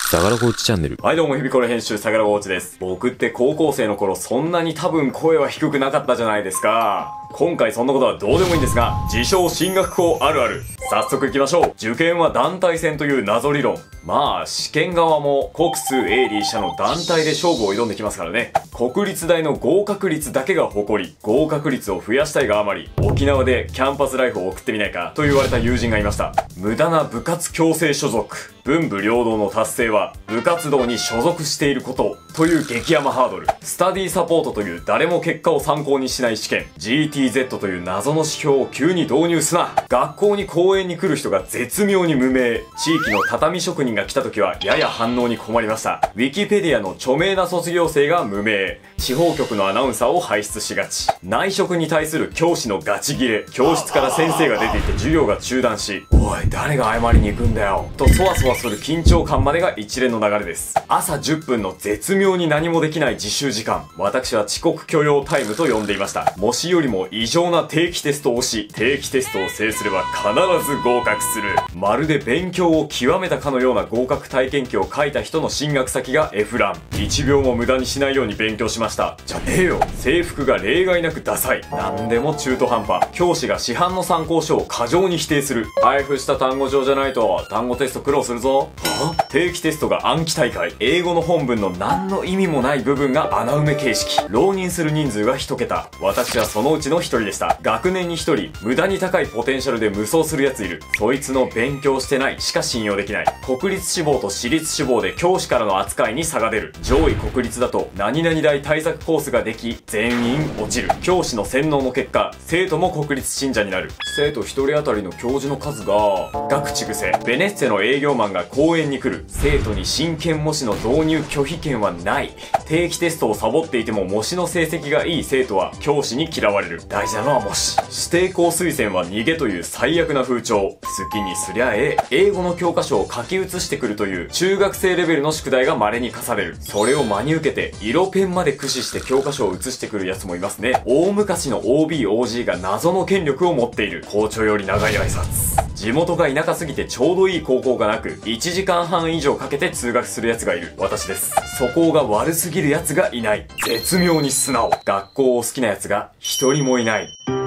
相良コーチチャンネル。 はいどうも、日々これ編集、相良コーチです。僕って高校生の頃、そんなに多分声は低くなかったじゃないですか。今回そんなことはどうでもいいんですが、自称進学校あるある。早速行きましょう。受験は団体戦という謎理論。まあ、試験側も国数英理社の団体で勝負を挑んできますからね。国立大の合格率だけが誇り、合格率を増やしたいがあまり、沖縄でキャンパスライフを送ってみないかと言われた友人がいました。無駄な部活強制所属。文武両道の達成は部活動に所属していることという激ヤマハードル。スタディサポートという誰も結果を参考にしない試験。GTZ という謎の指標を急に導入すな。学校に講演に来る人が絶妙に無名。地域の畳職人が来た時はやや反応に困りました。ウィキペディアの著名な卒業生が無名。地方局のアナウンサーを輩出しがち。内職に対する教師のガチギレ。教室から先生が出ていて授業が中断し、おい誰が謝りに行くんだよとそわそわする緊張感までが一連の流れです。朝10分の絶妙に何もできない自習時間。私は遅刻許容タイムと呼んでいました。模試よりも異常な定期テストをし、定期テストを制すれば必ず合格する。まるで勉強を極めたかのような合格体験記を書いた人の進学先が F ラン。1秒も無駄にしないように勉強しました。じゃねえよ。制服が例外なくダサい。なんでも中途半端。教師が市販の参考書を過剰に否定する。配布した単語帳じゃないと単語テスト苦労するぞ。定期テストが暗記大会。英語の本文の何の意味もない部分が穴埋め形式。浪人する人数が1桁。私はそのうちの1人でした。学年に1人無駄に高いポテンシャルで無双するやついる。そいつの勉強してないしか信用できない。国立志望と私立志望で教師からの扱いに差が出る。上位国立だと何々大対策コースができ全員落ちる。教師の洗脳の結果、生徒も国立信者になる。生徒1人当たりの教授の数が学知癖。ベネッセの営業マンが講演に来る。生徒に真剣模試の導入拒否権はない。定期テストをサボっていても模試の成績がいい生徒は教師に嫌われる。大事なのは模試。指定校推薦は逃げという最悪な風潮。好きにすりゃええ。英語の教科書を書き写してくるという中学生レベルの宿題が稀に課される。それを真に受けて色ペンまで駆使して教科書を写してくるやつもいますね。大昔の OB、OG が謎の権力を持っている。校長より長い挨拶。地元が田舎すぎてちょうどいい高校がなく、1時間半以上かけて通学する奴がいる。私です。素行が悪すぎる奴がいない。絶妙に素直。学校を好きな奴が一人もいない。